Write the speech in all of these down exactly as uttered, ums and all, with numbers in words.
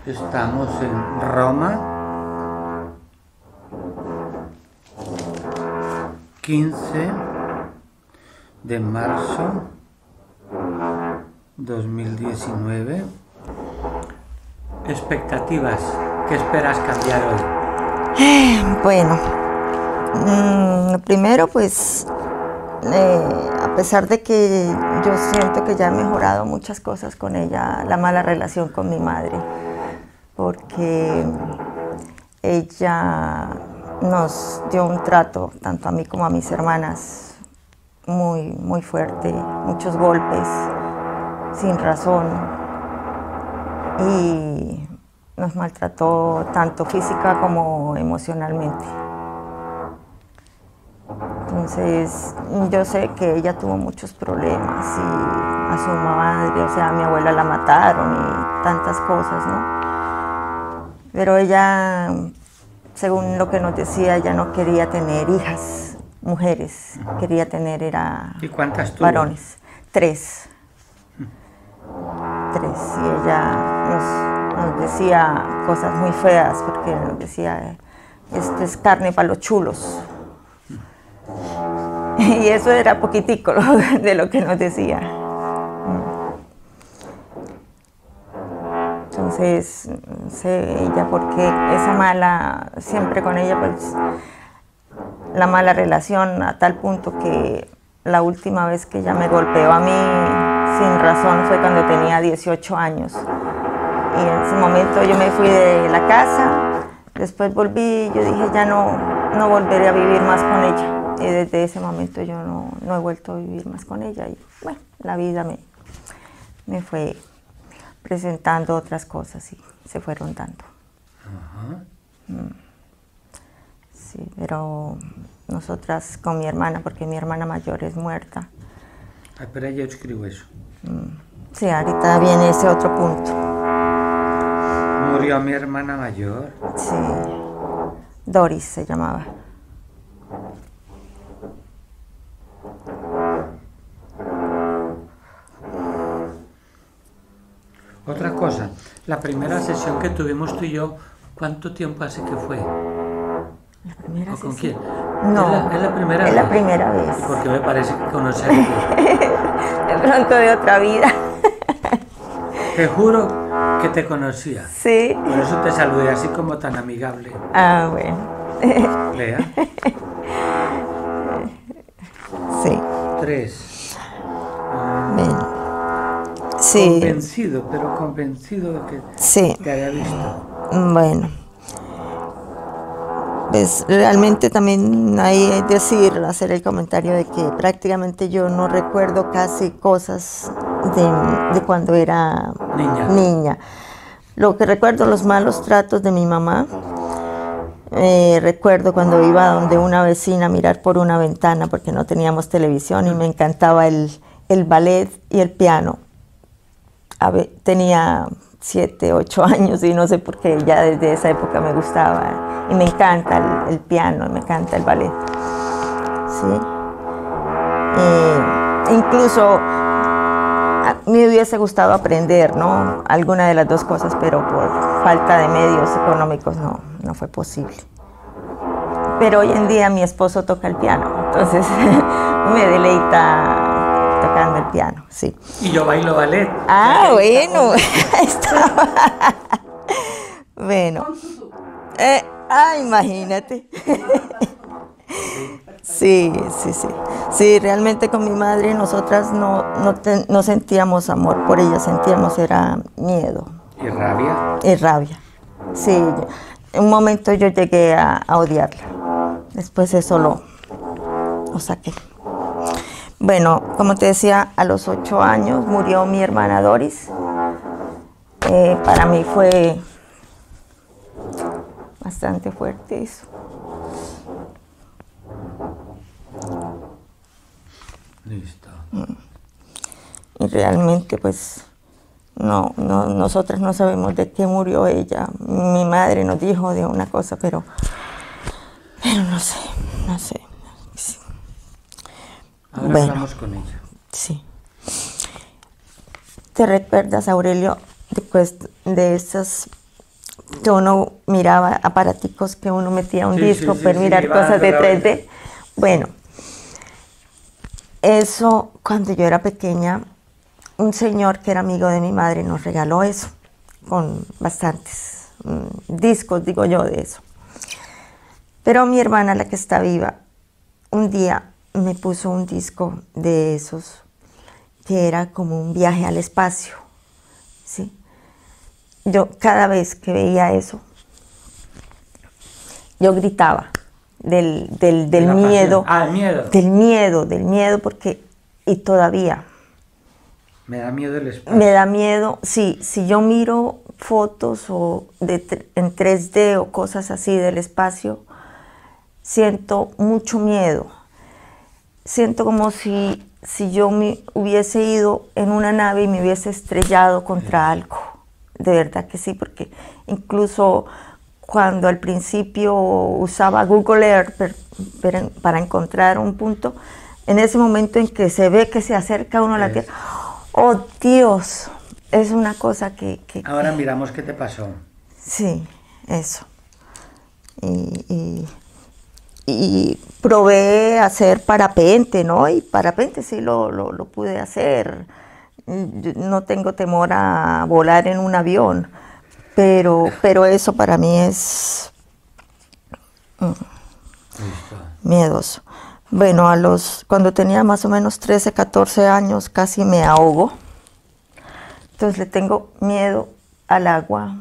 Estamos en Roma, quince de marzo dos mil diecinueve. Expectativas, ¿qué esperas cambiar hoy? Bueno, mmm, primero pues, eh, a pesar de que yo siento que ya he mejorado muchas cosas con ella, la mala relación con mi madre, porque ella nos dio un trato, tanto a mí como a mis hermanas, muy, muy fuerte, muchos golpes, sin razón, y nos maltrató tanto física como emocionalmente. Entonces, yo sé que ella tuvo muchos problemas y a su madre, o sea, a mi abuela la mataron y tantas cosas, ¿no? Pero ella, según lo que nos decía, ella no quería tener hijas, mujeres, quería tener era ¿Y cuántas tuvo? Varones, tres. Tres, y ella nos, nos decía cosas muy feas, porque nos decía, esto es carne para los chulos. Y eso era poquitico de lo que nos decía. Entonces, no sé ella porque esa mala, siempre con ella, pues, la mala relación a tal punto que la última vez que ella me golpeó a mí sin razón fue cuando tenía dieciocho años. Y en ese momento yo me fui de la casa, después volví y yo dije, ya no, no volveré a vivir más con ella. Y desde ese momento yo no, no he vuelto a vivir más con ella. Y bueno, la vida me, me fue presentando otras cosas y se fueron dando. Uh-huh. mm. Sí, pero nosotras con mi hermana, porque mi hermana mayor es muerta. Ah, pero yo escribo eso. Mm. Sí, ahorita viene ese otro punto. ¿Murió mi hermana mayor? Sí, Doris se llamaba. Otra cosa, la primera sesión que tuvimos tú y yo, ¿cuánto tiempo hace que fue? ¿La primera ¿O con sesión? quién? No, ¿Es la, es la primera es vez? la primera vez. ¿Y por qué me parece que conocí a alguien? De pronto de otra vida. Te juro que te conocía. Sí. Por eso te saludé así como tan amigable. Ah, bueno. Lea. Sí. Tres. Bien. Sí. Convencido, pero convencido de que sí. te había visto. Bueno. Pues realmente también hay que decir, hacer el comentario de que prácticamente yo no recuerdo casi cosas de, de cuando era niña. niña. Lo que recuerdo, los malos tratos de mi mamá. Eh, recuerdo cuando iba donde una vecina a mirar por una ventana porque no teníamos televisión y me encantaba el, el ballet y el piano. A ver, tenía siete, ocho años y no sé por qué, ya desde esa época me gustaba. Y me encanta el, el piano, me encanta el ballet. ¿Sí? E incluso a mí me hubiese gustado aprender, ¿no? Alguna de las dos cosas, pero por falta de medios económicos no, no fue posible. Pero hoy en día mi esposo toca el piano, entonces me deleita tocando el piano, sí. Y yo bailo ballet. Ah, bueno. Estaba... bueno. Eh, ah, imagínate. Sí, sí, sí. Sí, realmente con mi madre nosotras no, no, te, no sentíamos amor por ella, sentíamos era miedo. ¿Y rabia? Y rabia. Sí, en un momento yo llegué a, a odiarla. Después eso lo, lo saqué. Bueno, como te decía, a los ocho años murió mi hermana Doris. Eh, para mí fue bastante fuerte eso. Listo. Y realmente, pues, no, no, nosotras no sabemos de qué murió ella. Mi madre nos dijo de una cosa, pero, pero no sé, no sé. Sí. Ahora bueno, hablamos con ella. Sí. ¿Te recuerdas, Aurelio, después de esas que uno miraba aparaticos que uno metía un Sí, disco sí, sí, para sí, mirar iba cosas dando de la tres D. vuelta. Bueno, eso cuando yo era pequeña, un señor que era amigo de mi madre nos regaló eso, con bastantes mm, discos, digo yo, de eso. Pero mi hermana, la que está viva, un día me puso un disco de esos que era como un viaje al espacio, ¿sí? Yo cada vez que veía eso, yo gritaba del, del, De del la pasión. miedo, Ah, el miedo. del miedo, del miedo, porque, y todavía, Me da miedo el espacio. me da miedo, sí, si yo miro fotos o de, en tres D o cosas así del espacio, siento mucho miedo. Siento como si, si yo me hubiese ido en una nave y me hubiese estrellado contra algo. De verdad que sí, porque incluso cuando al principio usaba Google Earth per, per, para encontrar un punto, en ese momento en que se ve que se acerca uno a la Es. Tierra, ¡oh Dios! Es una cosa que... que Ahora que, miramos qué te pasó. sí, eso. Y, y, y probé hacer parapente, ¿no? Y parapente sí lo, lo, lo pude hacer. Yo no tengo temor a volar en un avión, pero, pero eso para mí es mm, Listo. miedoso. Bueno, a los, cuando tenía más o menos trece, catorce años casi me ahogo. Entonces le tengo miedo al agua,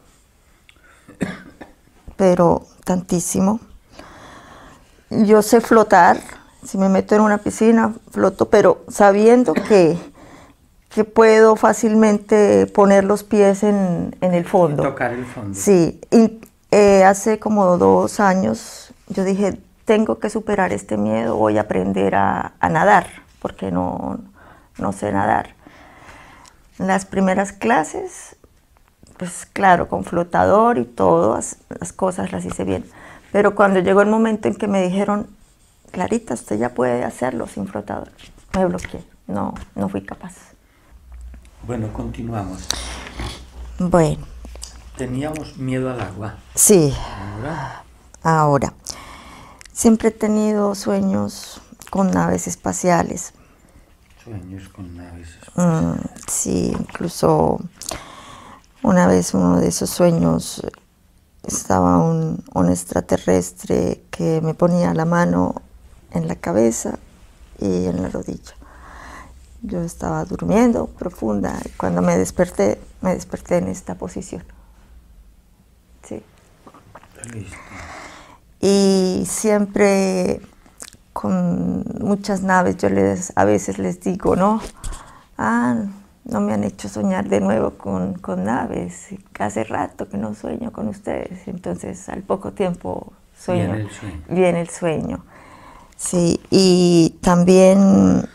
pero tantísimo. Yo sé flotar, si me meto en una piscina, floto, pero sabiendo que, que puedo fácilmente poner los pies en, en el fondo. Tocar el fondo. Sí, y, eh, hace como dos años yo dije, tengo que superar este miedo, voy a aprender a, a nadar, porque no, no sé nadar. En las primeras clases, pues claro, con flotador y todas las cosas las hice bien. Pero cuando llegó el momento en que me dijeron, Clarita, usted ya puede hacerlo sin flotador, me bloqueé, no, no fui capaz. Bueno, continuamos. Bueno, Teníamos miedo al agua. sí, Ahora, ahora, siempre he tenido sueños con naves espaciales. sueños con naves. Mm, sí, incluso una vez uno de esos sueños estaba un, un extraterrestre que me ponía la mano en la cabeza y en la rodilla. Yo estaba durmiendo profunda y cuando me desperté, me desperté en esta posición. Sí. Listo. Y siempre con muchas naves, yo les, a veces les digo, ¿no? Ah, no me han hecho soñar de nuevo con, con naves, hace rato que no sueño con ustedes, entonces al poco tiempo sueño, Viene el sueño. Viene el sueño. Sí, y también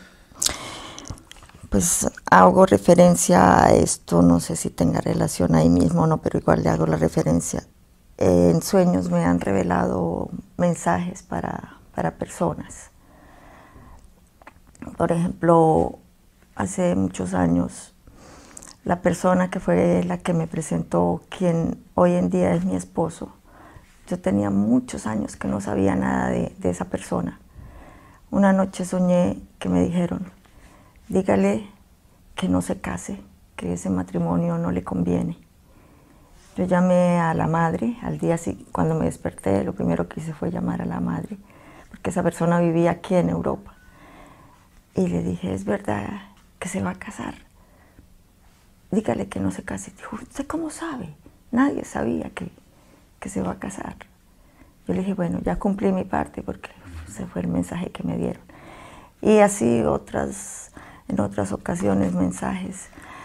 pues hago referencia a esto, no sé si tenga relación ahí mismo o no, pero igual le hago la referencia. Eh, en sueños me han revelado mensajes para, para personas. Por ejemplo, hace muchos años, la persona que fue la que me presentó, quien hoy en día es mi esposo, yo tenía muchos años que no sabía nada de, de esa persona. Una noche soñé que me dijeron, dígale que no se case, que ese matrimonio no le conviene. Yo llamé a la madre, al día siguiente, cuando me desperté, lo primero que hice fue llamar a la madre, porque esa persona vivía aquí en Europa. Y le dije, ¿es verdad que se va a casar? Dígale que no se case. Dijo, ¿usted cómo sabe? Nadie sabía que, que se va a casar. Yo le dije, bueno, ya cumplí mi parte porque ese fue el mensaje que me dieron. Y así otras, en otras ocasiones mensajes.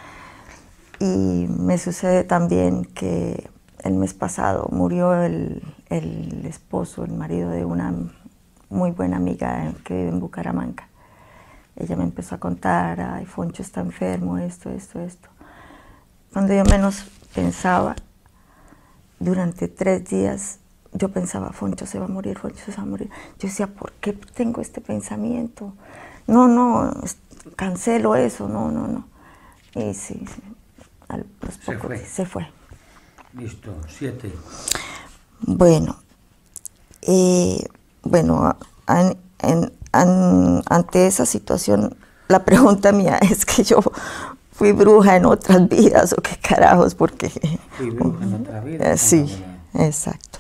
Y me sucede también que el mes pasado murió el, el esposo, el marido de una muy buena amiga que vive en Bucaramanga. Ella me empezó a contar, ay, Foncho está enfermo, esto, esto, esto. Cuando yo menos pensaba, durante tres días, yo pensaba, Foncho se va a morir, Foncho se va a morir. Yo decía, ¿por qué tengo este pensamiento? No, no, cancelo eso, no, no, no. Y sí, sí, a los Se pocos fue. se fue. Listo, siete. Bueno, eh, bueno, an, en, an, ante esa situación, la pregunta mía es que yo fui bruja en otras vidas o qué carajos, porque... Fui bruja en otra vida. Eh, sí, exacto.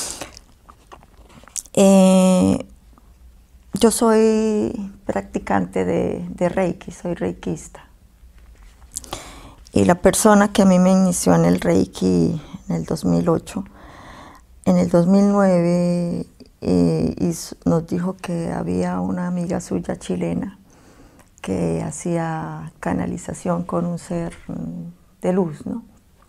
Eh, yo soy practicante de, de Reiki, soy reikista. Y la persona que a mí me inició en el Reiki en el dos mil ocho, en el dos mil nueve eh, hizo, nos dijo que había una amiga suya chilena que hacía canalización con un ser de luz, ¿no?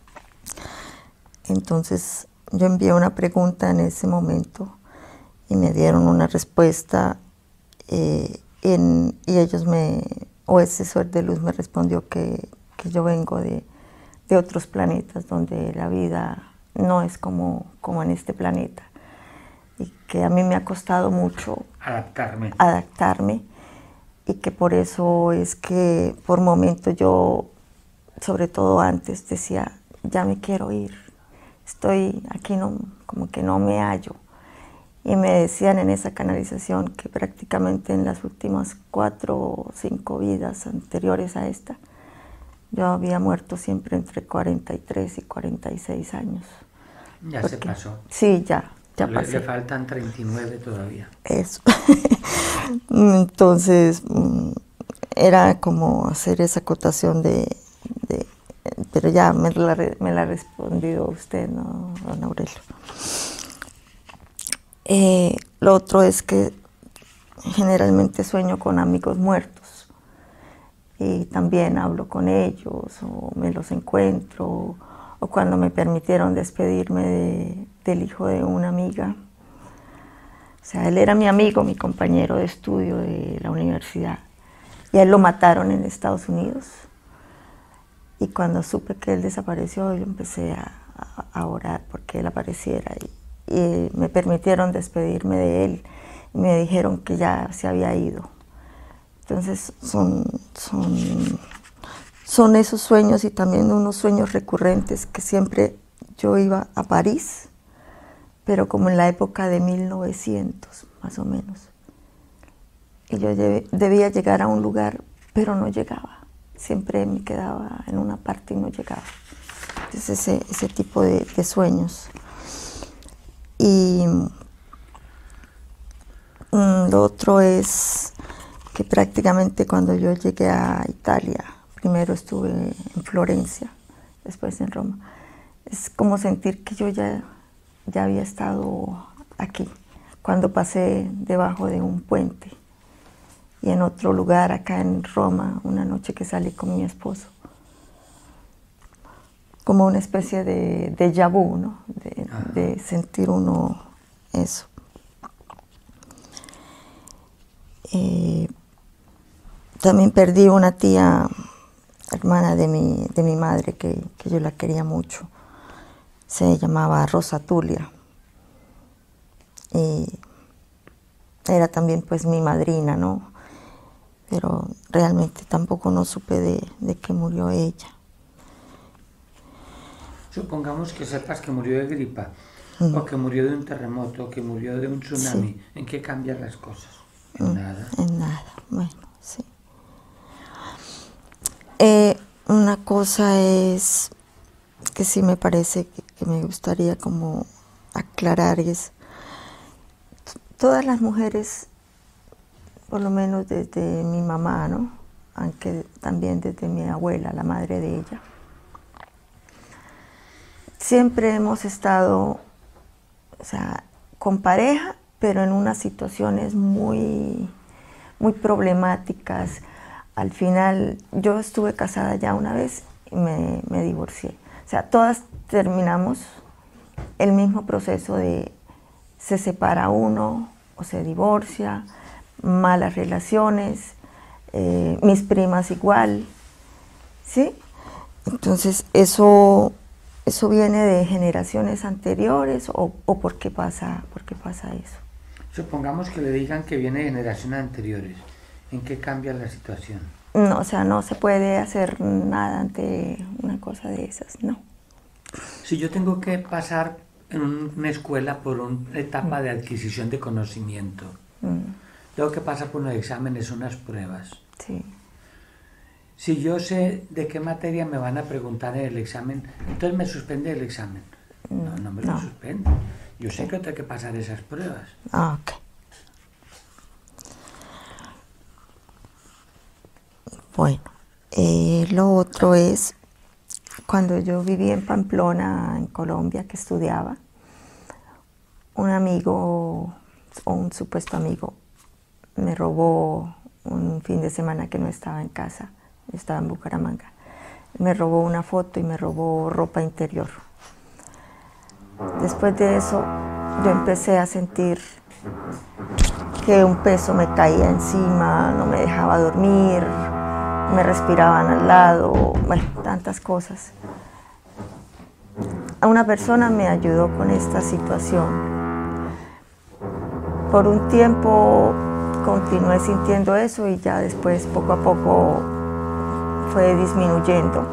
Entonces yo envié una pregunta en ese momento y me dieron una respuesta eh, en, y ellos me, o ese ser de luz me respondió que, que yo vengo de, de otros planetas donde la vida no es como, como en este planeta y que a mí me ha costado mucho adaptarme. adaptarme y que por eso es que por momentos yo, sobre todo antes, decía, ya me quiero ir, estoy aquí, no, como que no me hallo. Y me decían en esa canalización que prácticamente en las últimas cuatro o cinco vidas anteriores a esta, yo había muerto siempre entre cuarenta y tres y cuarenta y seis años. Ya Porque, se pasó. Sí, ya, ya le, pasé. Le faltan treinta y nueve todavía. Eso. Entonces, era como hacer esa acotación de, de pero ya me la, me la ha respondido usted, ¿no, don Aurelio? Eh, lo otro es que generalmente sueño con amigos muertos y también hablo con ellos o me los encuentro, o cuando me permitieron despedirme de, del hijo de una amiga. O sea, él era mi amigo, mi compañero de estudio de la universidad, y a él lo mataron en Estados Unidos. Y cuando supe que él desapareció, yo empecé a, a, a orar porque él apareciera. Y, y me permitieron despedirme de él. Y me dijeron que ya se había ido. Entonces son, son, son esos sueños y también unos sueños recurrentes que siempre yo iba a París, pero como en la época de mil novecientos, más o menos. Y yo debía llegar a un lugar, pero no llegaba. Siempre me quedaba en una parte y no llegaba. Entonces ese, ese tipo de, de sueños. Y mm, lo otro es que prácticamente cuando yo llegué a Italia, primero estuve en Florencia, después en Roma, es como sentir que yo ya, ya había estado aquí, cuando pasé debajo de un puente. Y en otro lugar, acá en Roma, una noche que salí con mi esposo. Como una especie de déjà vu, ¿no? De, de sentir uno eso. Eh, también perdí una tía, hermana de mi, de mi madre, que, que yo la quería mucho. Se llamaba Rosa Tulia. Y era también pues mi madrina, ¿no? Pero realmente tampoco no supe de, de que murió ella. Supongamos que sepas que murió de gripa, mm. o que murió de un terremoto, o que murió de un tsunami. Sí. ¿En qué cambian las cosas? En mm, nada. En nada, bueno, sí. Eh, una cosa es que sí me parece que, que me gustaría como aclarar es, todas las mujeres, por lo menos desde mi mamá, ¿no? Aunque también desde mi abuela, la madre de ella, siempre hemos estado, o sea, con pareja, pero en unas situaciones muy, muy problemáticas. Al final, yo estuve casada ya una vez y me, me divorcié. O sea, todas terminamos el mismo proceso de se separa uno o se divorcia, malas relaciones, eh, mis primas igual, ¿sí? Entonces, eso, eso viene de generaciones anteriores o, o ¿por qué pasa, por qué pasa eso? Supongamos que le digan que viene de generaciones anteriores. ¿En qué cambia la situación? No, o sea, no se puede hacer nada ante una cosa de esas, no. Si yo tengo que pasar en una escuela por una etapa de adquisición de conocimiento, mm. tengo que pasar por unos exámenes, unas pruebas. Sí. Si yo sé de qué materia me van a preguntar en el examen, entonces me suspende el examen. Mm. No, no me no. lo suspende. Yo sé que tengo que pasar esas pruebas. Ah, ok. Bueno, eh, lo otro es, cuando yo vivía en Pamplona, en Colombia, que estudiaba, un amigo, o un supuesto amigo, me robó un fin de semana que no estaba en casa, estaba en Bucaramanga. Me robó una foto y me robó ropa interior. Después de eso, yo empecé a sentir que un peso me caía encima, no me dejaba dormir, me respiraban al lado, bueno, tantas cosas. Una persona me ayudó con esta situación. Por un tiempo continué sintiendo eso y ya después poco a poco fue disminuyendo.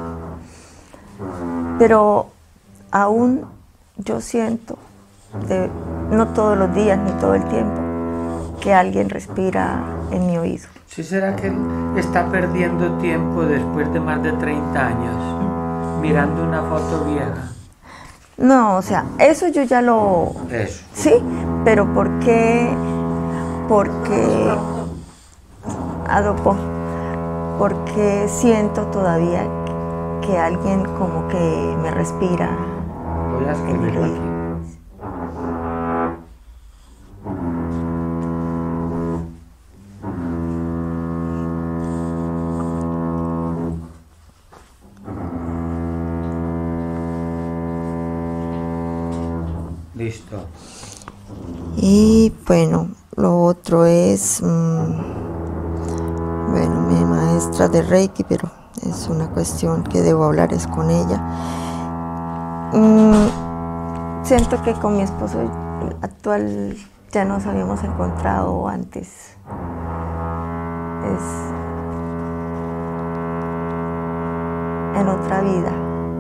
Pero aún yo siento, de, no todos los días ni todo el tiempo, que alguien respira en mi oído. ¿Sí será que él está perdiendo tiempo después de más de treinta años mirando una foto vieja? No, o sea, eso yo ya lo... Eso. Sí, pero ¿por qué? Porque... Adopó. Porque siento todavía que alguien como que me respira. Voy a escribirlo aquí. Listo. Y bueno, lo otro es, mmm, bueno, mi maestra de Reiki, pero es una cuestión que debo hablar es con ella. Mm, siento que con mi esposo actual ya nos habíamos encontrado antes. Es en otra vida.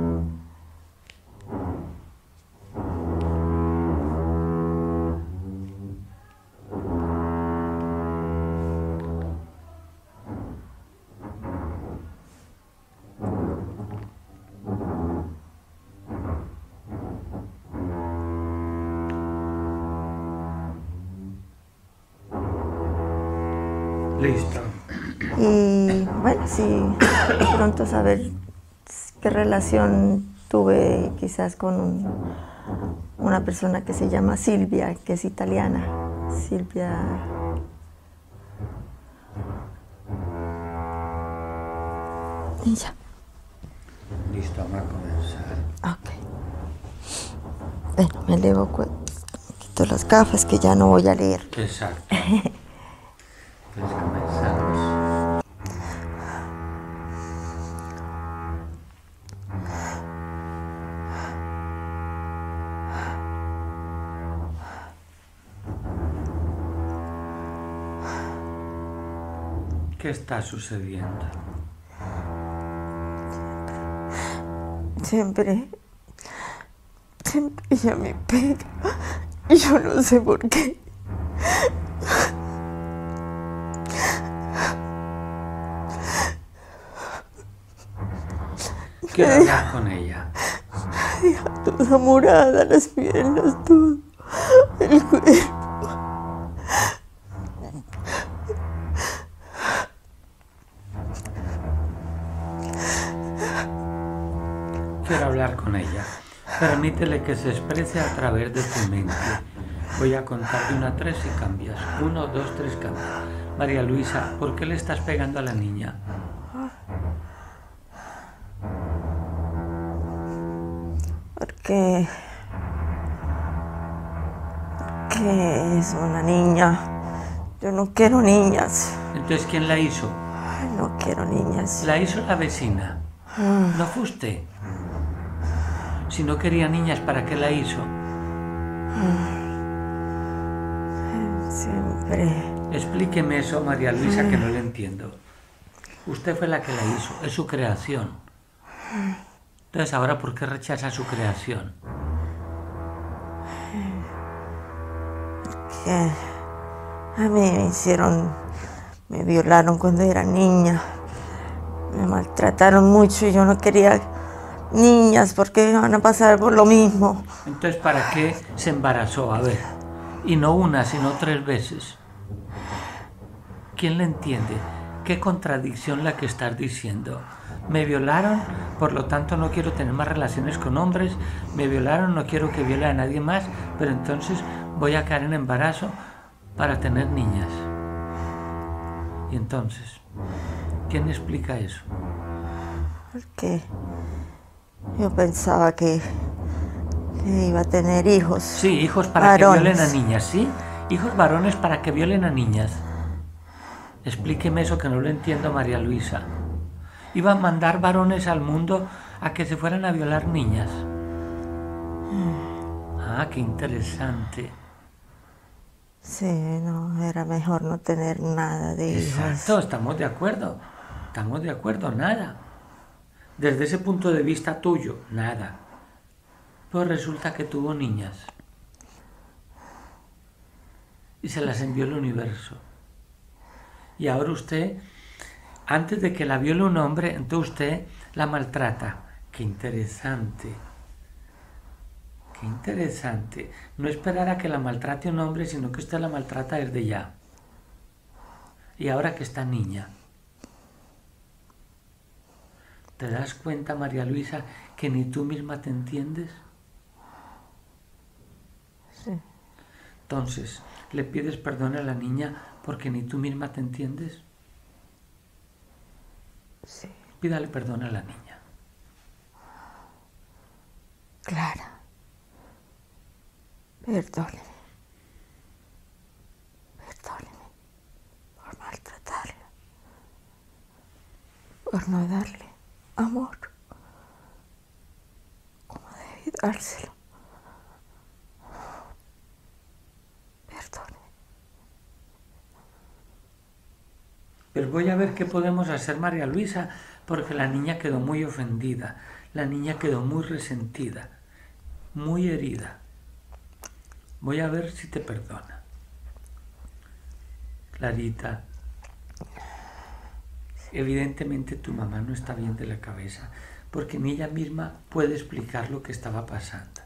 Listo. Y bueno, sí, de pronto saber qué relación tuve quizás con un, una persona que se llama Silvia, que es italiana. Silvia. Y ya. Listo, vamos a comenzar. Ok. Bueno, me elevo, quito las gafas que ya no voy a leer. Exacto. Pues comenzamos. ¿Qué está sucediendo? Siempre, siempre ella me pega y yo no sé por qué. Quiero hablar con ella. Deja toda morada, las piernas, todo el cuerpo. Quiero hablar con ella. Permítele que se exprese a través de tu mente. Voy a contar de una a tres y cambias. Uno, dos, tres, cambias. María Luisa, ¿por qué le estás pegando a la niña? Porque, porque es una niña. Yo no quiero niñas. Entonces, ¿quién la hizo? No quiero niñas. La hizo la vecina. ¿No fue usted? Si no quería niñas, ¿para qué la hizo? Siempre. Explíqueme eso, María Luisa, que no le entiendo. Usted fue la que la hizo, es su creación. Entonces, ¿ahora por qué rechaza su creación? Que a mí me hicieron, me violaron cuando era niña, me maltrataron mucho y yo no quería niñas porque van a pasar por lo mismo. Entonces, ¿para qué se embarazó? A ver, y no una, sino tres veces. ¿Quién le entiende? ¿Qué contradicción la que estás diciendo? Me violaron, por lo tanto no quiero tener más relaciones con hombres, me violaron, no quiero que viole a nadie más, pero entonces voy a caer en embarazo para tener niñas. Y entonces, ¿quién explica eso? Porque yo pensaba que, que iba a tener hijos. Sí, hijos para varones. Que violen a niñas, ¿sí? Hijos varones para que violen a niñas. Explíqueme eso que no lo entiendo, María Luisa. Iba a mandar varones al mundo a que se fueran a violar niñas. Ah, qué interesante. Sí, no, era mejor no tener nada de hijos. Exacto, estamos de acuerdo. Estamos de acuerdo, nada. Desde ese punto de vista tuyo, nada. Pues resulta que tuvo niñas. Y se las envió el universo. Y ahora usted, antes de que la viole un hombre, entonces usted la maltrata. Qué interesante. Qué interesante. No esperar a que la maltrate un hombre, sino que usted la maltrata desde ya. Y ahora que está niña. ¿Te das cuenta, María Luisa, que ni tú misma te entiendes? Sí. Entonces, ¿le pides perdón a la niña porque ni tú misma te entiendes? Sí. Pídale perdón a la niña. Clara, perdóneme. Perdóneme por maltratarla, por no darle amor como debí dárselo. Perdone. Pero voy a ver qué podemos hacer, María Luisa, porque la niña quedó muy ofendida, la niña quedó muy resentida, muy herida. Voy a ver si te perdona. Clarita, evidentemente tu mamá no está bien de la cabeza, porque ni ella misma puede explicar lo que estaba pasando.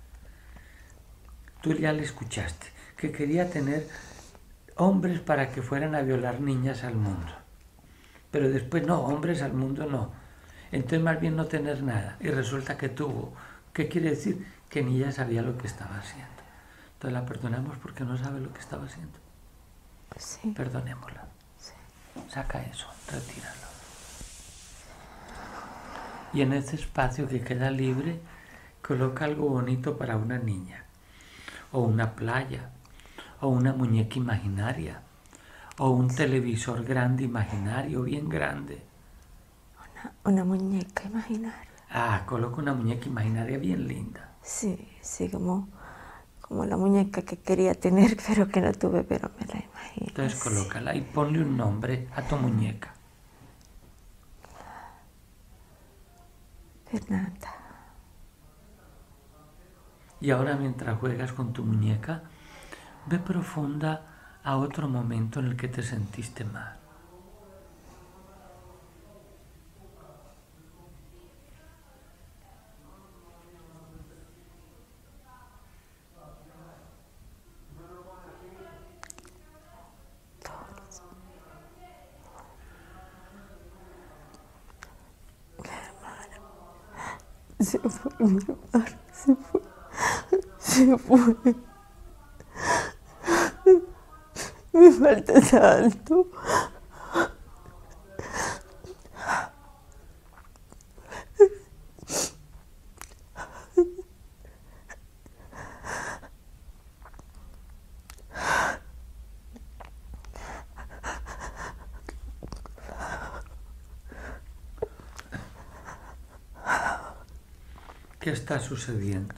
Tú ya le escuchaste, que quería tener hombres para que fueran a violar niñas al mundo. Pero después no, hombres al mundo no. Entonces más bien no tener nada. Y resulta que tuvo. ¿Qué quiere decir? Que ni ella sabía lo que estaba haciendo. Entonces la perdonamos porque no sabe lo que estaba haciendo. Sí. Perdonémosla. Sí. Saca eso, retíralo. Y en ese espacio que queda libre, coloca algo bonito para una niña. O una playa. O una muñeca imaginaria. O un televisor grande imaginario, bien grande. Una, una muñeca imaginaria. Ah, coloca una muñeca imaginaria bien linda. Sí, sí, como, como la muñeca que quería tener, pero que no tuve, pero me la imagino. Entonces colócala y ponle un nombre a tu muñeca. Fernanda. Y ahora mientras juegas con tu muñeca, ve profunda a otro momento en el que te sentiste mal. Se fue, mi hermano, se fue, se fue. Me falta tanto. ¿Qué está sucediendo?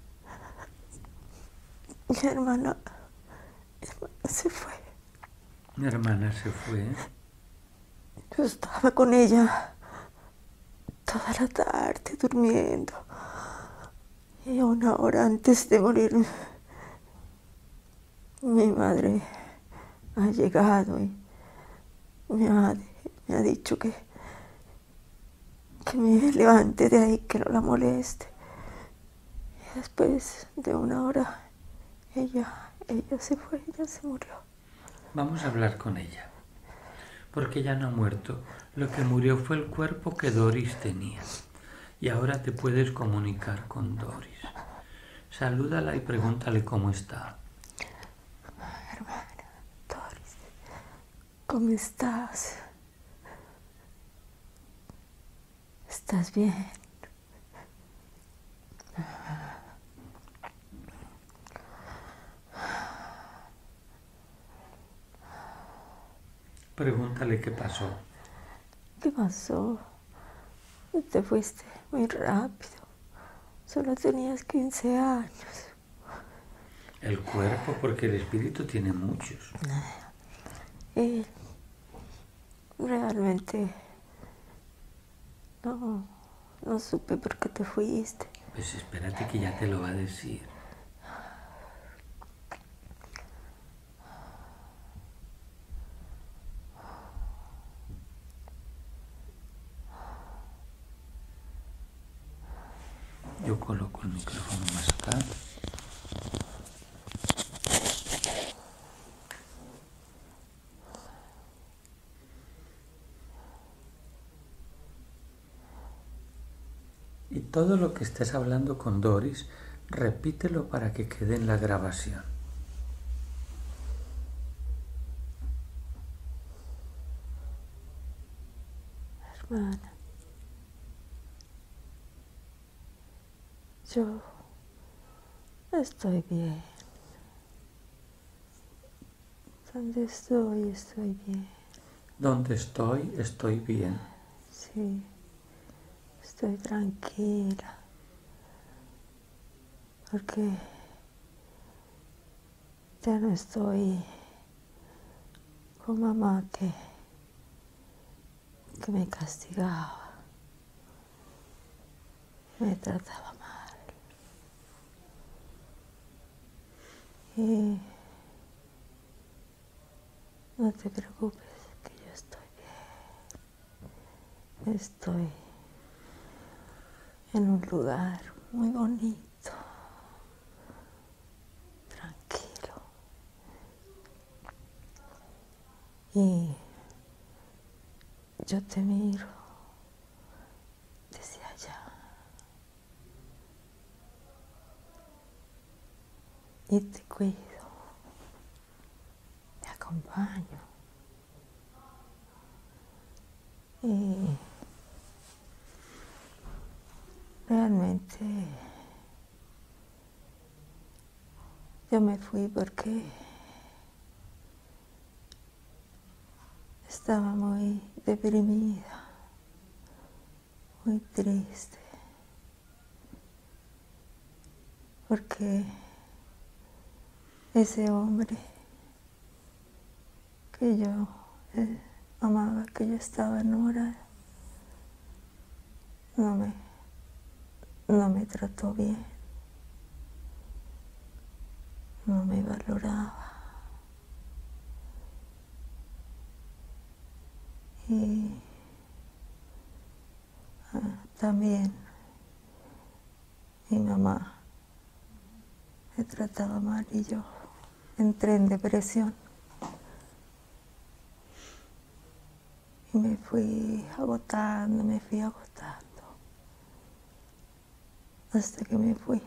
Mi hermana, mi hermana se fue. Mi hermana se fue. Yo estaba con ella toda la tarde durmiendo. Y una hora antes de morir, mi madre ha llegado y me ha, me ha dicho que, que me levante de ahí, que no la moleste. Y después de una hora, ella, ella se fue, ella se murió. Vamos a hablar con ella, porque ella no ha muerto. Lo que murió fue el cuerpo que Doris tenía. Y ahora te puedes comunicar con Doris. Salúdala y pregúntale cómo está. Hermana, Doris, ¿cómo estás? ¿Estás bien? Pregúntale qué pasó. ¿Qué pasó? Te fuiste muy rápido. Solo tenías quince años. El cuerpo, porque el espíritu tiene muchos. Y realmente no, no supe por qué te fuiste. Pues espérate que ya te lo va a decir. Yo coloco el micrófono más acá. Y todo lo que estés hablando con Doris, repítelo para que quede en la grabación. Hermana, yo estoy bien. Donde estoy, estoy bien. Donde estoy, estoy bien. Sí, estoy tranquila. Porque ya no estoy con mamá que, que me castigaba, me trataba mal. Y no te preocupes, que yo estoy bien. Estoy en un lugar muy bonito, tranquilo. Y yo te miro desde allá. Y te cuido, te acompaño. Y realmente yo me fui porque estaba muy deprimida, muy triste, porque ese hombre que yo eh, amaba, que yo estaba enamorada, no me, no me trató bien, no me valoraba. Y ah, también mi mamá me trataba mal y yo entré en depresión. Y me fui agotando, me fui agotando, hasta que me fui.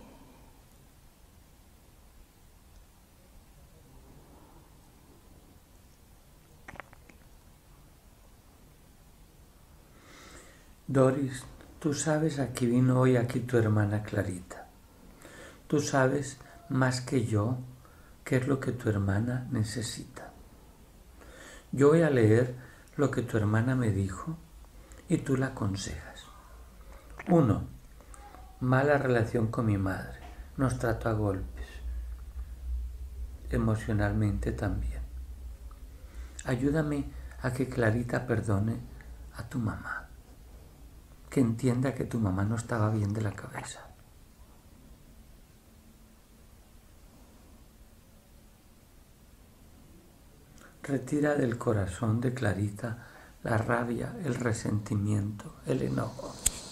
Doris, tú sabes a qué vino hoy aquí tu hermana Clarita. Tú sabes más que yo qué es lo que tu hermana necesita. Yo voy a leer lo que tu hermana me dijo y tú la aconsejas. Uno, mala relación con mi madre. Nos trató a golpes. Emocionalmente también. Ayúdame a que Clarita perdone a tu mamá. que entienda que tu mamá no estaba bien de la cabeza. Retira del corazón de Clarita la rabia, el resentimiento, el enojo.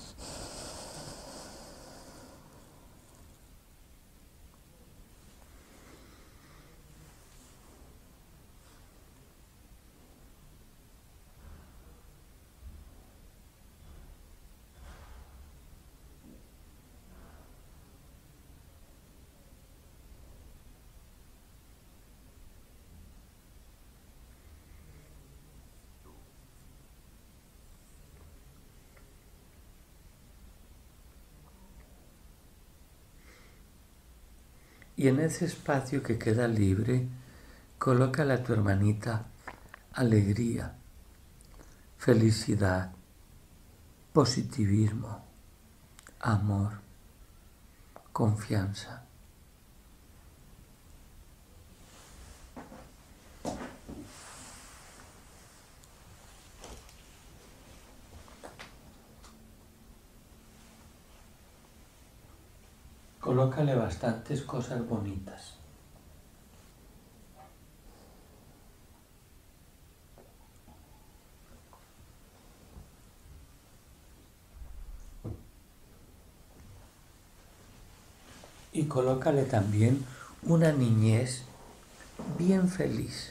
Y en ese espacio que queda libre, colócale a tu hermanita alegría, felicidad, positivismo, amor, confianza. Colócale bastantes cosas bonitas. Y colócale también una niñez bien feliz.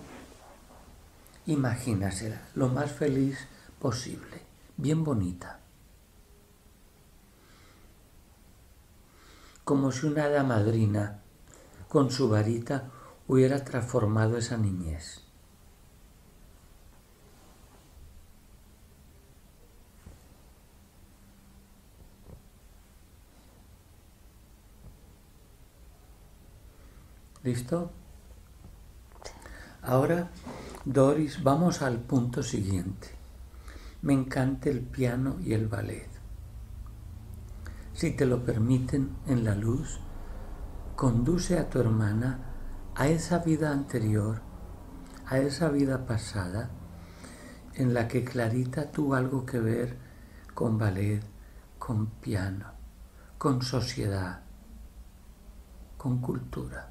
Imagínasela lo más feliz posible, bien bonita. Como si una hada madrina con su varita hubiera transformado esa niñez. ¿Listo? Ahora, Doris, vamos al punto siguiente. Me encanta el piano y el ballet. Si te lo permiten en la luz, conduce a tu hermana a esa vida anterior, a esa vida pasada, en la que Clarita tuvo algo que ver con ballet, con piano, con sociedad, con cultura.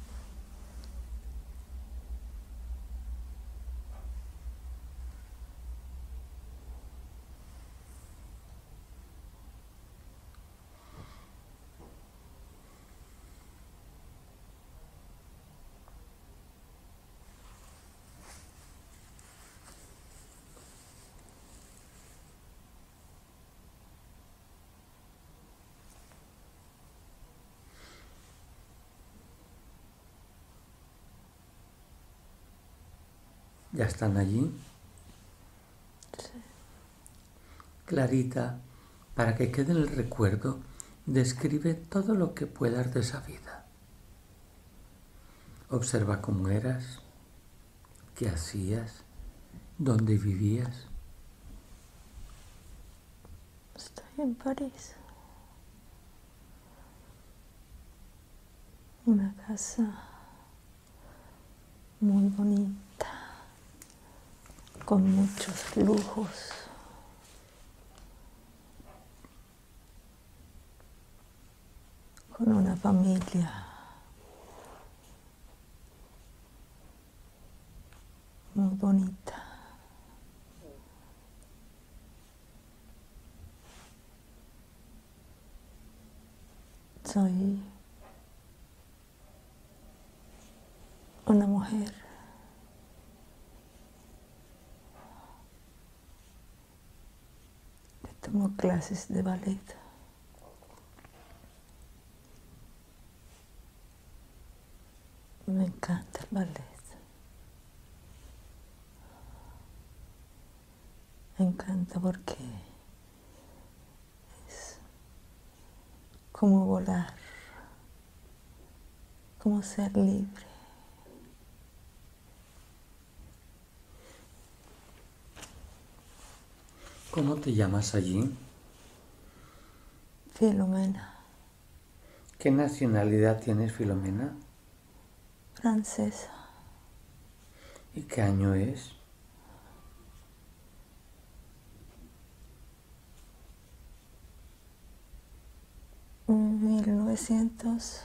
¿Ya están allí? Sí. Clarita, para que quede en el recuerdo, describe todo lo que puedas de esa vida. Observa cómo eras, qué hacías, dónde vivías. Estoy en París. Una casa muy bonita, con muchos lujos. Con una familia muy bonita. Soy una mujer que tomó clases de ballet. Me encanta el ballet. Me encanta porque es como volar, como ser libre. ¿Cómo te llamas allí? Filomena, ¿Qué nacionalidad tienes, Filomena? francesa, ¿Y qué año es? novecientos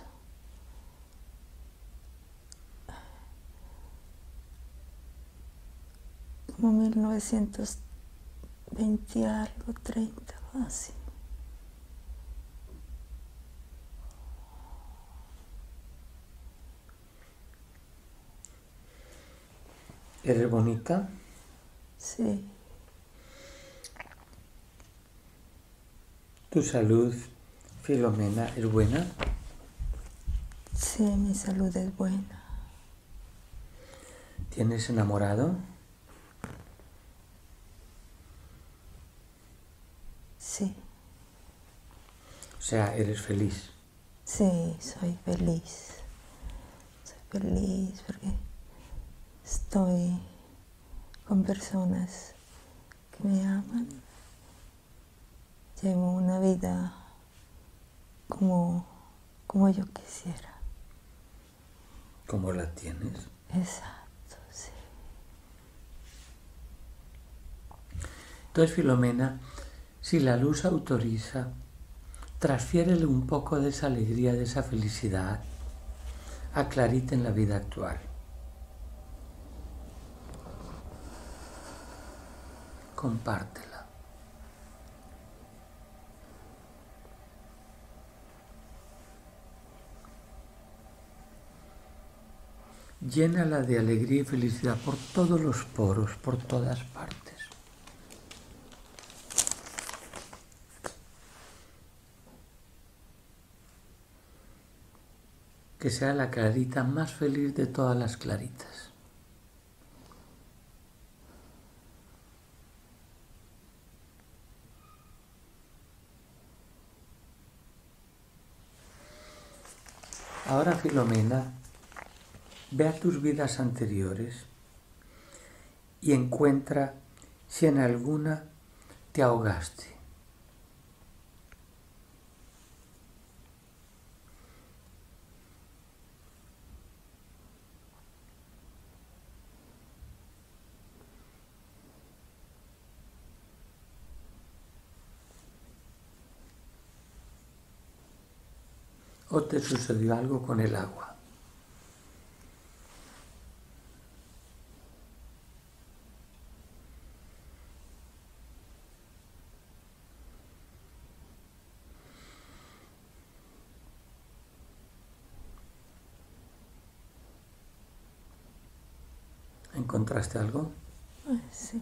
como mil novecientos veinte algo, treinta, así. ¿Eres bonita? Sí. ¿Tu salud, Filomena, es buena? Sí, mi salud es buena. ¿Tienes enamorado? Sí. O sea, ¿eres feliz? Sí, soy feliz. Soy feliz porque estoy con personas que me aman. Llevo una vida como, como yo quisiera. ¿Cómo la tienes? Exacto, sí. Entonces, Filomena, si la luz autoriza, transfiérele un poco de esa alegría, de esa felicidad a Clarita en la vida actual. Compártela. Llénala de alegría y felicidad por todos los poros, por todas partes. Que sea la Clarita más feliz de todas las Claritas. Ahora, Filomena, ve a tus vidas anteriores y encuentra si en alguna te ahogaste. ¿O te sucedió algo con el agua? ¿Encontraste algo? Ay, sí.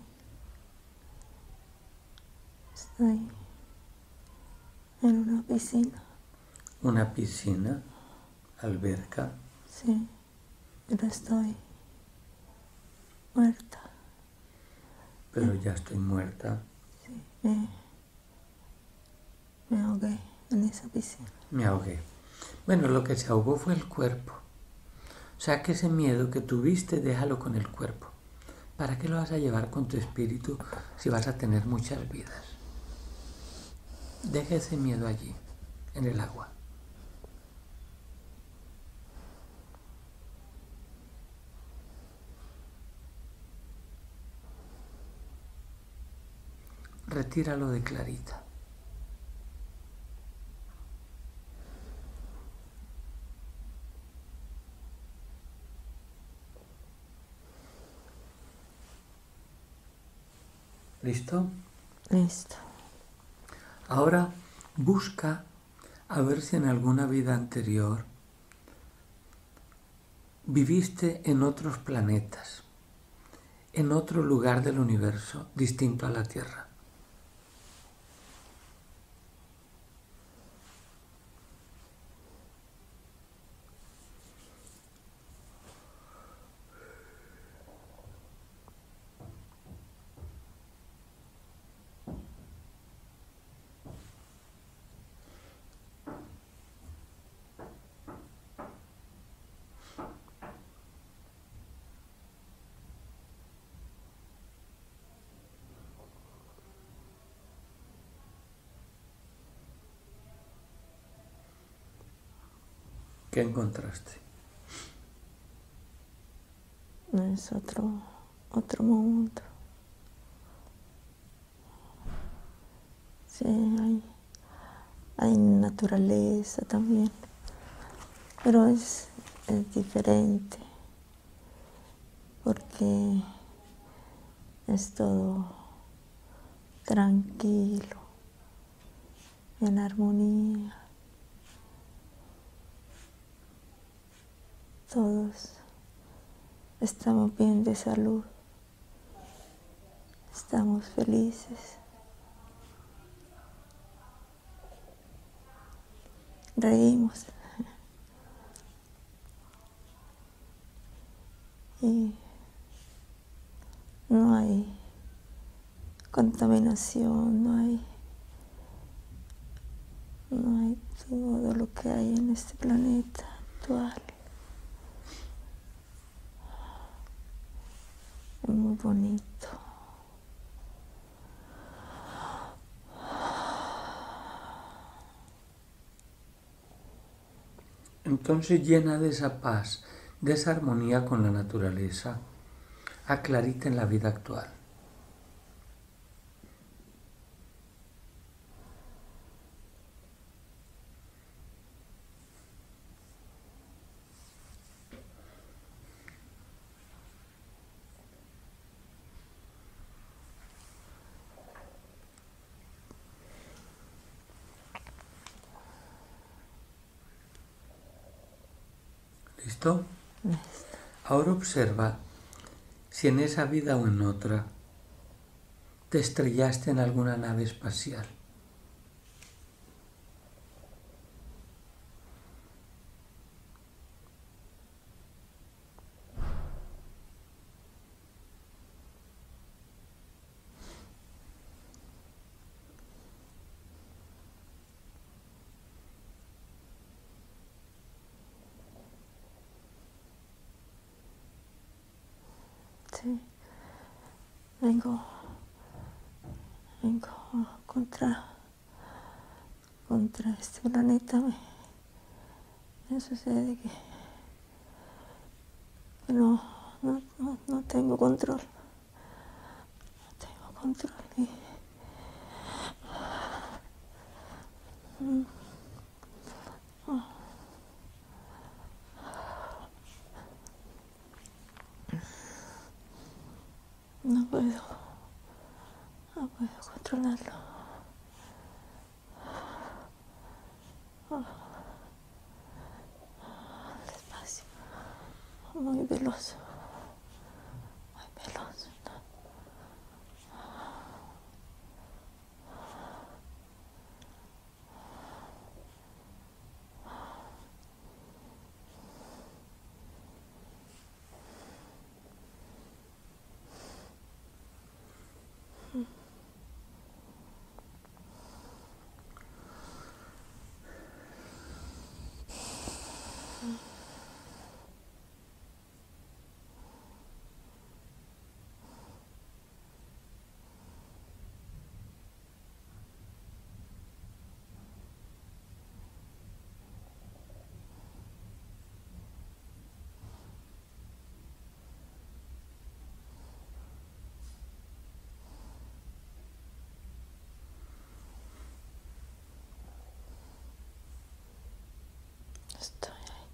Estoy en una piscina. Una piscina, alberca. Sí, pero estoy muerta. Pero ya estoy muerta. Sí, me, me ahogué en esa piscina. Me ahogué. Bueno, lo que se ahogó fue el cuerpo. O sea, que ese miedo que tuviste, déjalo con el cuerpo. ¿Para qué lo vas a llevar con tu espíritu si vas a tener muchas vidas? Deja ese miedo allí, en el agua. Retíralo de Clarita. ¿Listo? Listo. Ahora busca a ver si en alguna vida anterior viviste en otros planetas, en otro lugar del universo distinto a la Tierra. ¿Qué encontraste? Es otro, otro mundo. Sí, hay, hay naturaleza también, pero es, es diferente porque es todo tranquilo, en armonía. Todos estamos bien de salud, estamos felices, reímos y no hay contaminación, no hay, no hay todo lo que hay en este planeta actual. Es muy bonito. Entonces, llena de esa paz, de esa armonía con la naturaleza, aclarita en la vida actual. ¿Listo? Ahora observa si en esa vida o en otra te estrellaste en alguna nave espacial. Sí, vengo, vengo contra, contra este planeta. Me, me sucede que, que no, no, no, no tengo control, no tengo control. Y, mm, oh. No puedo, no puedo controlarlo. Oh. Despacio, muy veloz, muy veloz. Estoy ahí.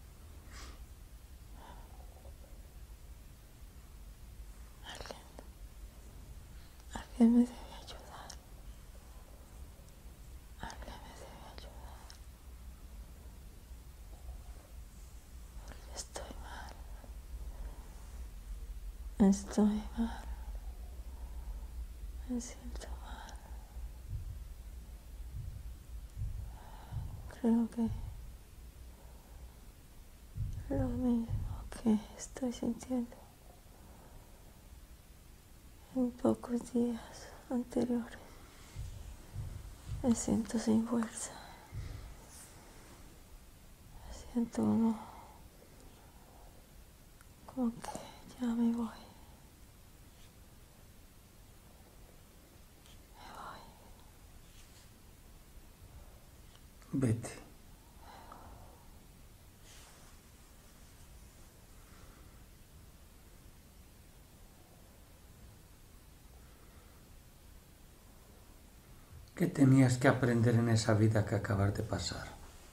Alguien, alguien me debe ayudar. Alguien me debe ayudar. Porque estoy mal. Estoy mal. Me siento mal. Creo que lo mismo que estoy sintiendo en pocos días anteriores. Me siento sin fuerza. Me siento como, como que ya me voy. Me voy. Vete. ¿Qué tenías que aprender en esa vida que acabas de pasar?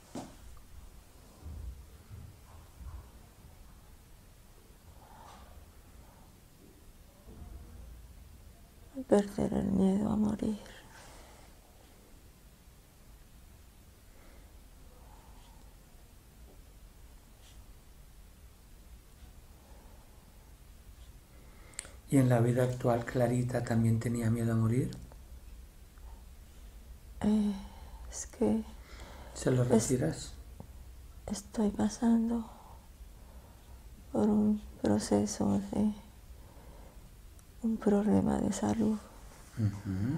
Perder el miedo a morir. ¿Y en la vida actual Clarita también tenía miedo a morir? Eh, es que... ¿Se lo retiras? Es, estoy pasando por un proceso de un problema de salud. Uh-huh.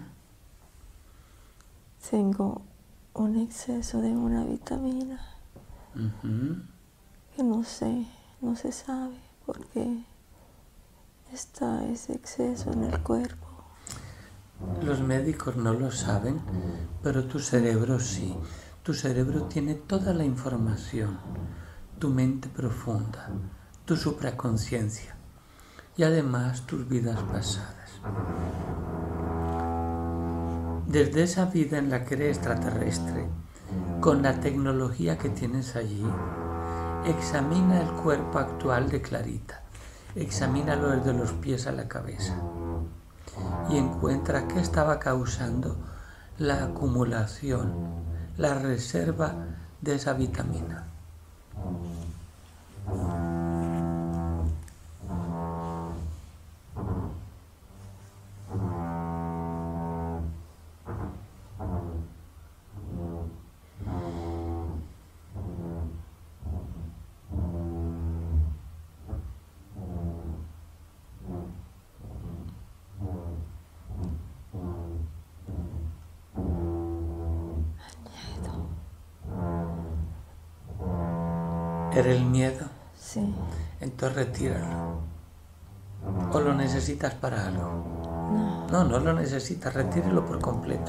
Tengo un exceso de una vitamina uh-huh. que no sé, no se sabe por qué está ese exceso en el cuerpo. Los médicos no lo saben, pero tu cerebro sí. Tu cerebro tiene toda la información, tu mente profunda, tu supraconciencia y además tus vidas pasadas. Desde esa vida en la que eres extraterrestre, con la tecnología que tienes allí, examina el cuerpo actual de Clarita, examínalo desde los pies a la cabeza y encuentra qué estaba causando la acumulación, la reserva de esa vitamina. ¿Era el miedo? Sí. Entonces retíralo. ¿O lo necesitas para algo? No. No, no lo necesitas, retíralo por completo.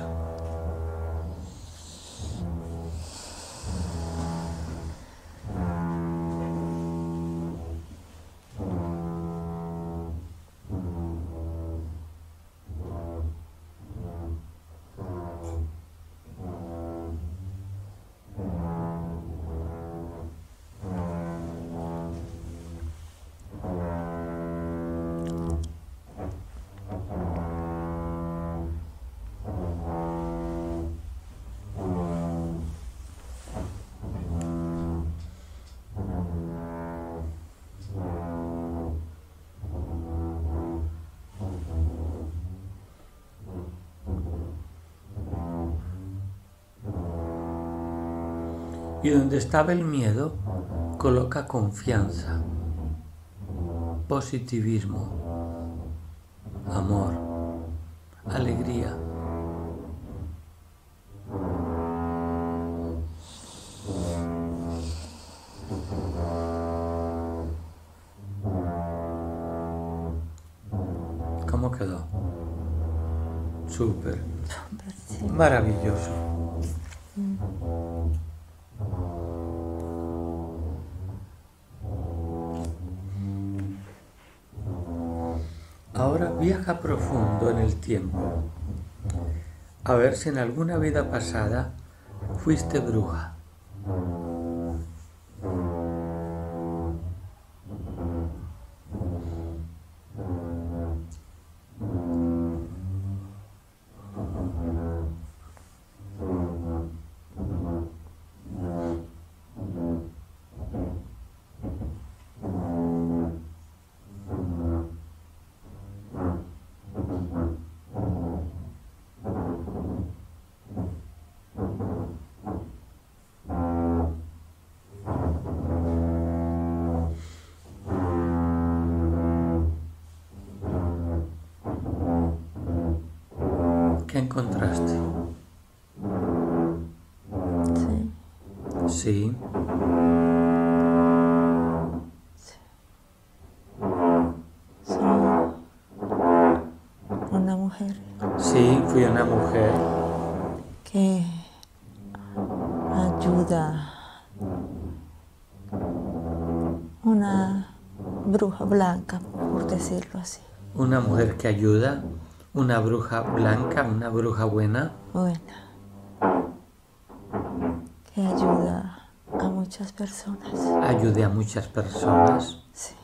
Y donde estaba el miedo, coloca confianza, positivismo, amor, alegría. ¿Cómo quedó? Súper. Sí. Maravilloso. Ahora viaja profundo en el tiempo, a ver si en alguna vida pasada fuiste bruja. ¿Qué encontraste? Sí. Sí. Soy una mujer Sí, fui una mujer. que ayuda, una bruja blanca, por decirlo así. Una mujer que ayuda, Una bruja blanca, una bruja buena. Buena. Que ayuda a muchas personas. Ayude a muchas personas. Sí.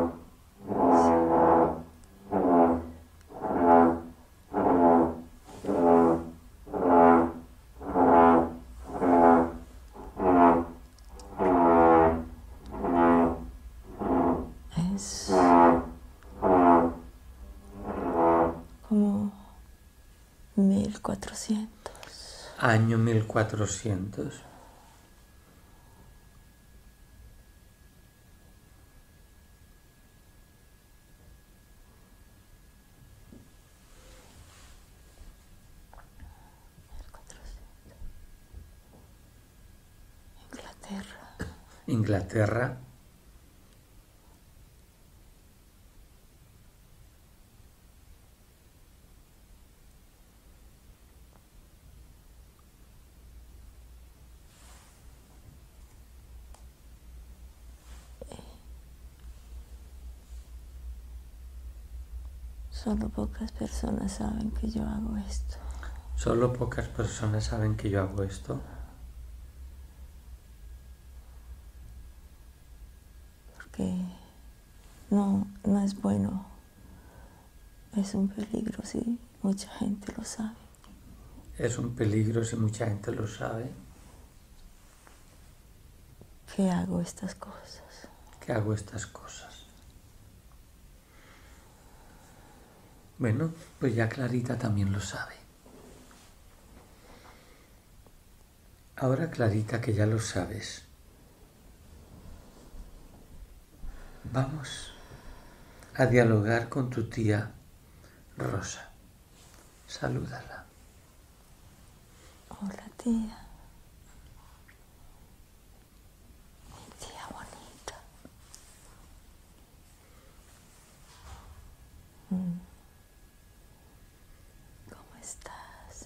Es como mil cuatrocientos. Año mil cuatrocientos. Inglaterra. Inglaterra. Solo pocas personas saben que yo hago esto. Solo pocas personas saben que yo hago esto. Porque no, no es bueno. Es un peligro, sí. Mucha gente lo sabe. Es un peligro si mucha gente lo sabe. Que hago estas cosas. Que hago estas cosas. Bueno, pues ya Clarita también lo sabe. Ahora, Clarita, que ya lo sabes, vamos a dialogar con tu tía Rosa. Salúdala. Hola, tía. Mi tía bonita. Mm. ¿Cómo estás?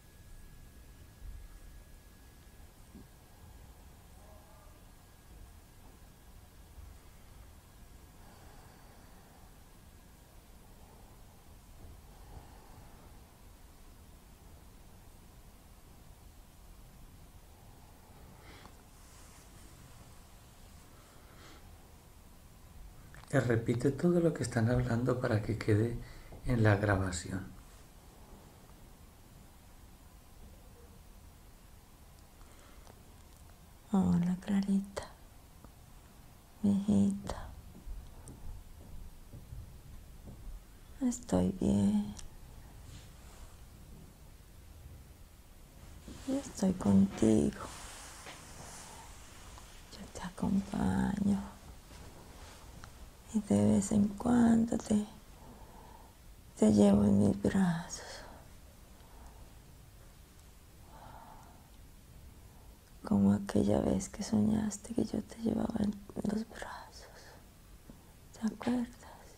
Te repite todo lo que están hablando para que quede en la grabación. Hola, Clarita. Mi hijita. Estoy bien. Yo estoy contigo. Yo te acompaño. Y de vez en cuando te, te llevo en mis brazos. Como aquella vez que soñaste que yo te llevaba en los brazos. ¿Te acuerdas?